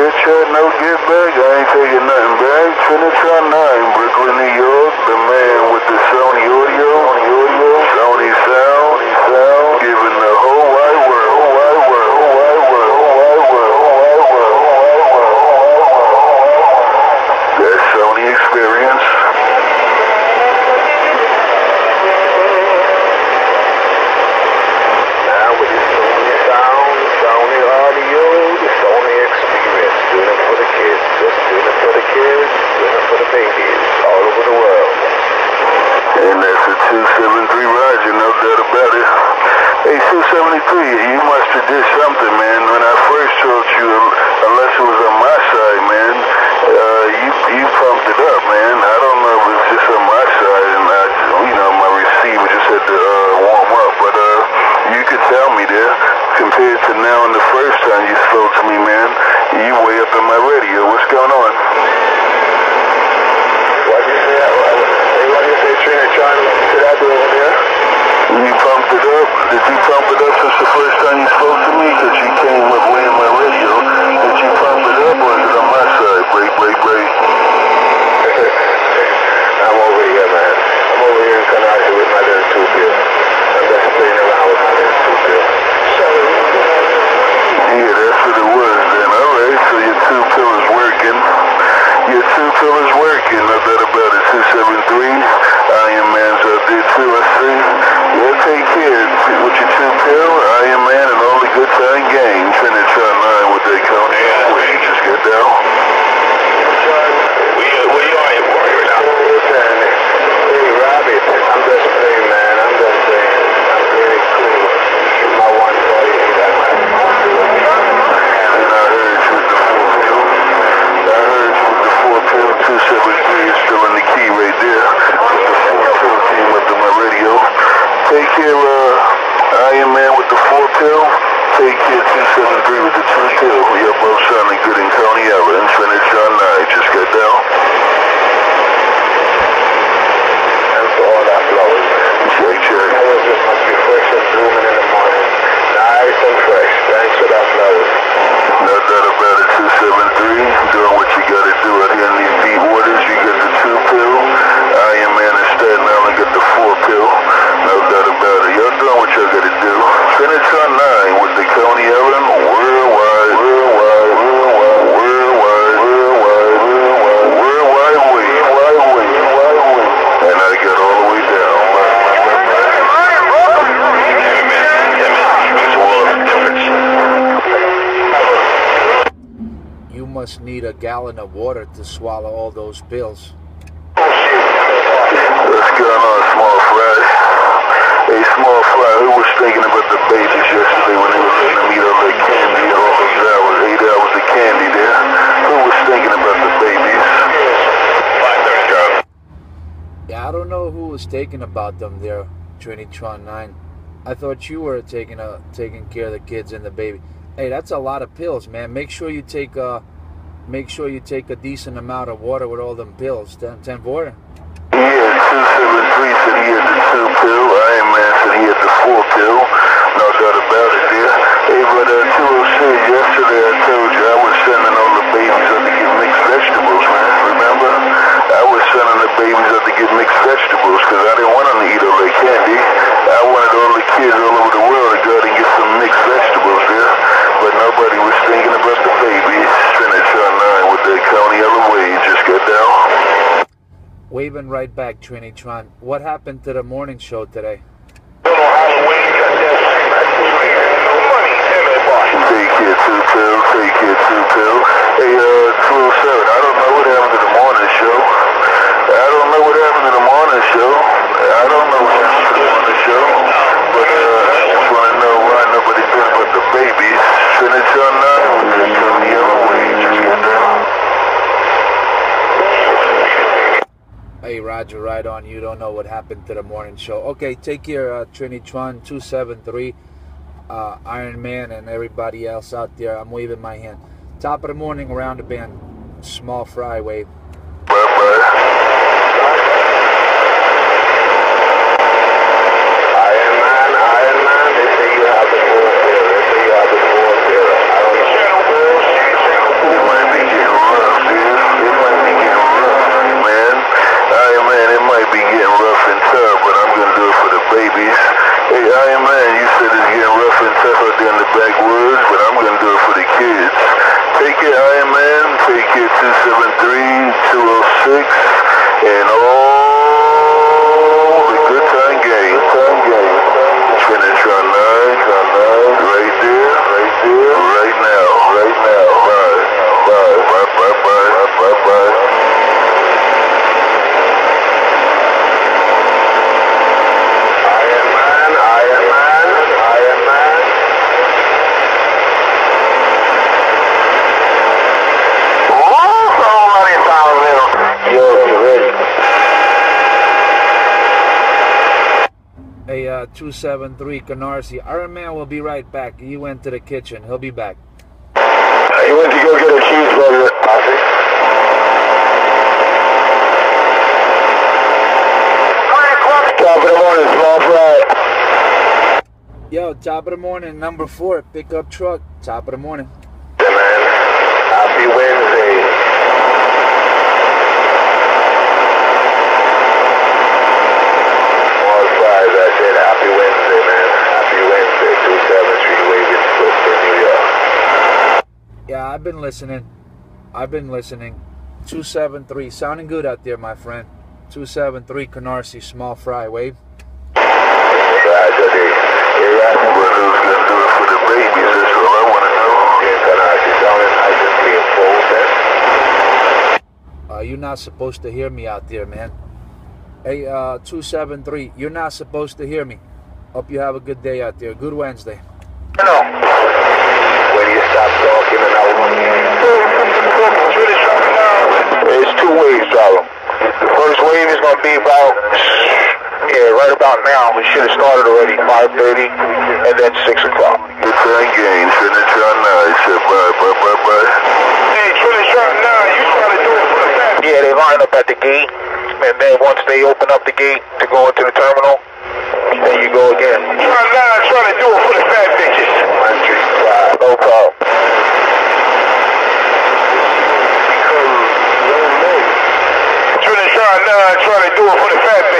Chat, no get back. I ain't taking nothing back. Trinitron 9, Brooklyn, New York. The man with the Sony audio, Sony sound, giving the whole wide world, that Sony experience. Now with the Sony sound, Sony audio, the Sony experience. Doing it for the kids, just doing it for the kids, doing it for the babies, all over the world. And that's a 273 Roger, no doubt about it. Hey, 273, you must have did something, man. When I first told you, unless it was on my side, man, you pumped it up, man. I don't know if it was just on my side, and my receiver just had to warm up, but you could tell me there, compared to now and the first time you spoke to me, man, you way up in my radio. What's going on? What do you say? What do you say, Trinitron? What did I do over there? You pumped it up? Did you pump it up since the first time you spoke to me? Because you came up way in my radio. Did you pump it up, or is it on my side? Break. I'm over here, man. I'm over here in Canada with my little two-bill. I'm just playing around with my little two-bill. Yeah, that's what it was then. Alright, so your two-pill is working. Your two-pill is working. No doubt about it. 273. Iron Man's up there too, I see. Yeah, take care. With your two-pill, Iron Man, and all the good time gang. Trinitron 9 with that county. Wait, just get down. Where you are, you warrior now? Listen, hey, Robbie, I'm just playing, man. I'm just playing. I'm really cool. My 140, that man. And I heard you with the 4-pill. I heard you with the 4-pill. 273 is still in the key right there. With the 4-pill team up to my radio. Take care, Iron Man with the 4-pill. Take care, 273 with the 2-pill. You're both sounding good in Coney Island. Trinitron 9, just get down. And for all that flowers. Check. Flowers must be fresh and blooming in the morning. Nice and fresh. Thanks for that flowers. No doubt about it, 273. Doing what you gotta do out here in these deep waters. You get the 2-pill. Iron Man and Staten Island get the 4-pill. No doubt about it. Y'all doing what y'all gotta do. Trinitron 9 with the Coney Island worldwide way. And I got all the way down. You must need a gallon of water to swallow all those pills. What's going on, Small Fry? Hey, Small Fry, who was thinking about the babies yesterday when they were letting them eat all that candy, all those hours, 8 hours of candy there? Who was thinking about the babies? Yeah, I don't know who was thinking about them there, Trinitron 9. I thought you were taking care of the kids and the baby. Hey, that's a lot of pills, man. Make sure you take a decent amount of water with all them pills. 10 water. Yeah, 273 said he had the 2-pill. Iron Man said he had the 4-pill. No doubt about it there. Hey, but 206, yesterday I told you I was sending all the babies up to get mixed vegetables, man. Remember? I was sending the babies up to get mixed vegetables because I didn't want them to eat all that candy. I wanted all the kids all over the world to go out and get some mixed vegetables there. But nobody was thinking about the babies. Trinitron 9 with that Coney Island way. Just got down. Waving right back, Trinitron. What happened to the morning show today? Take care, 2-pill. Hey, 207, I don't know what happened to the morning show. But I just want to know why nobody thinks about the babies. Trinitron 9 with that Coney Island way. Just get down. Hey, Roger, right on. You don't know what happened to the morning show. Okay, take care, Trinitron 273, Iron Man, and everybody else out there. I'm waving my hand. Top of the morning, around the bend. Small Fry wave. Bye-bye. Iron Man, they say you have the 4-pill. I don't know. 273 Canarsie. Iron Man will be right back. He went to the kitchen. He'll be back. He went to go get a cheeseburger. Copy. Top of the morning, small fry. Yo, top of the morning, number 4, pickup truck, top of the morning. Yeah, man. Happy Wednesday. Small fries, I said happy Wednesday, man. Happy Wednesday, 27th Street, Waving, Brooklyn, New York. Yeah, I've been listening. 273, sounding good out there, my friend. 273 Canarsie, small fry, wave. Tragedy. You're asking what who's going to do it for the babies. That's all I want to know. Yeah, Canarsie sounding nice and clean, full sense. You're not supposed to hear me out there, man. Hey, 273, you're not supposed to hear me. Hope you have a good day out there. Good Wednesday. No. When you stop talking and it's 2 waves, Charlie. The first wave is going to be about, right about now. We should have started already, 5:30, and then 6 o'clock. Return gain, Trinitron 9, said bye. Hey, Trinitron 9, you trying to do it for the fat? Yeah, they line up at the gate, and then once they open up the gate to go into the terminal, then you go again. Tron 9 trying to do it for the fat bitches. 135, no problem. Trinitron 9 trying to do it for the fat bitches.